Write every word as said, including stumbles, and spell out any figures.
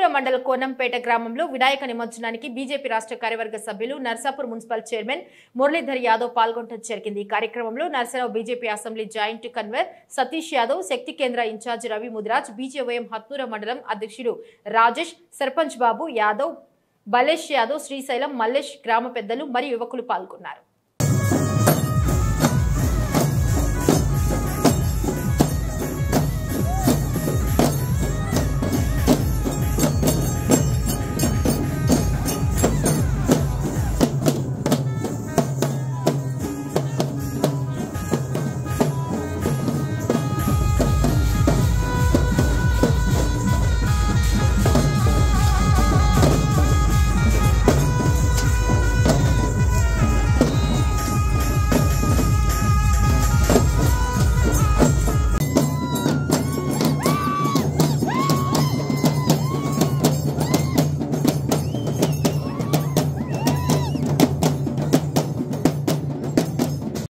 మండల కోనంపేట గ్రామంలో వినాయక నిమజ్జనానికి బీజేపీ రాష్ట్ర కార్యవర్గ సభ్యులు నర్సాపూర్ మున్సిపల్ చైర్మన్ మురళీధర్ యాదవ్ పాల్గొనడం జరిగింది। ఈ కార్యక్రమంలో Narsarao BJP assembly joint convener Satish Yadav, శక్తి కేంద్ర ఇన్ఛార్జ్ రవి ముదిరాజ్, బీజేవైఎం హత్నూర మండలం అధ్యక్షుడు రాజేష్, సర్పంచ్ బాబు యాదవ్, బలేష్ యాదవ్, శ్రీశైలం, మల్లేష్, గ్రామ పెద్దలు మరియు యువకులు పాల్గొన్నారు।